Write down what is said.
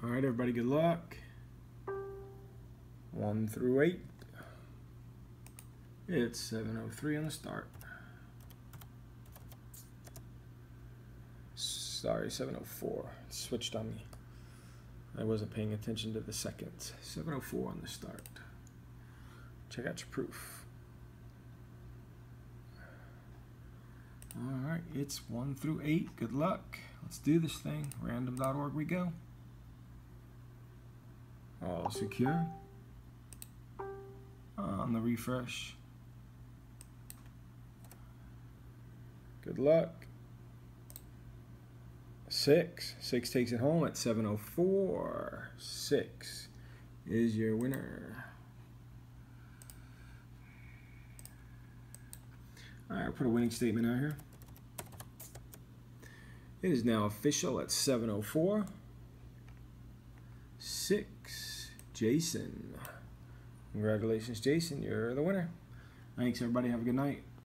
All right, everybody, good luck. 1 through 8. It's 7:03 on the start. Sorry, 7:04. It switched on me. I wasn't paying attention to the seconds. 7:04 on the start. Check out your proof. All right, it's 1 through 8. Good luck. Let's do this thing. Random.org we go. All secure. On the refresh. Good luck. 6. 6 takes it home at 7:04. 6 is your winner. All right, I'll put a winning statement out here. It is now official at 7:04. 6, Jason. Congratulations, Jason. You're the winner. Thanks, everybody. Have a good night.